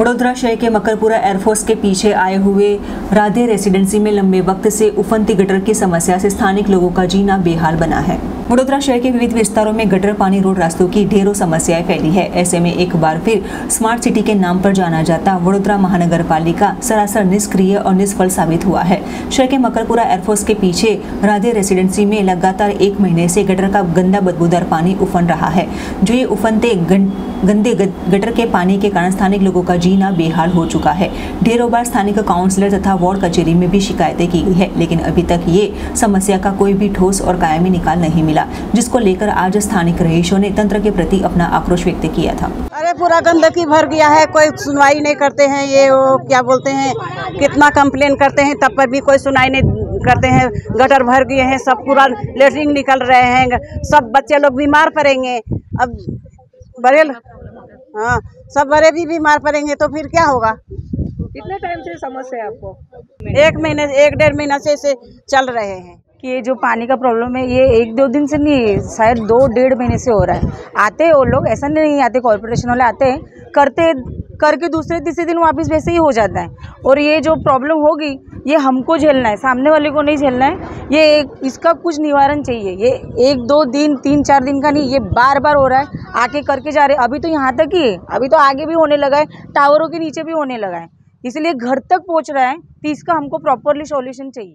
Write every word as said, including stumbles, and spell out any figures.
वडोदरा शहर के मकरपुरा एयरफोर्स के पीछे आए हुए राधे रेसिडेंसी में लंबे वक्त से उफनती गटर की समस्या से स्थानिक लोगों का जीना बेहाल बना है। वडोदरा शहर के विविध विस्तारों में गटर, पानी, रोड, रास्तों की ढेरों समस्याएं फैली है। ऐसे में एक बार फिर स्मार्ट सिटी के नाम पर जाना जाता वडोदरा महानगर पालिका सरासर निष्क्रिय और निष्फल साबित हुआ है। शहर के मकरपुरा एयरफोर्स के पीछे राधे रेसिडेंसी में लगातार एक महीने से गटर का गंदा बदबूदार पानी उफन रहा है। जो ये उफनते गंदे गटर के पानी के कारण स्थानिक लोगों का जीना बेहाल हो चुका है। ढेरों बार स्थानिक काउंसलर तथा वार्ड कचेरी में भी शिकायतें की गई है, लेकिन अभी तक ये समस्या का कोई भी ठोस और कायमी निकाल नहीं मिला, जिसको लेकर आज स्थानिक रहीशों ने तंत्र के प्रति अपना आक्रोश व्यक्त किया था। अरे पूरा गंदगी भर गया है, कोई सुनवाई नहीं करते हैं। ये वो क्या बोलते हैं, कितना कंप्लेन करते हैं तब पर भी कोई सुनवाई नहीं करते हैं। गटर भर गए हैं, सब पूरा लेटरिन निकल रहे हैं, सब बच्चे लोग बीमार पड़ेंगे। अब बड़े हाँ सब बड़े भी बीमार पड़ेंगे तो फिर क्या होगा। कितने टाइम से समस्या है आपको? एक महीने एक डेढ़ महीना से इसे चल रहे हैं कि ये जो पानी का प्रॉब्लम है ये एक दो दिन से नहीं, शायद दो डेढ़ महीने से हो रहा है। आते हैं वो लोग, ऐसा नहीं आते, कॉर्पोरेशन वाले आते हैं, करते करके दूसरे तीसरे दिन वापस वैसे ही हो जाता है। और ये जो प्रॉब्लम होगी ये हमको झेलना है, सामने वाले को नहीं झेलना है। ये एक इसका कुछ निवारण चाहिए। ये एक दो दिन तीन चार दिन का नहीं, ये बार बार हो रहा है, आके करके जा रहे। अभी तो यहाँ तक ही है, अभी तो आगे भी होने लगा है, टावरों के नीचे भी होने लगा है, इसलिए घर तक पहुँच रहा है। तो इसका हमको प्रॉपरली सॉल्यूशन चाहिए।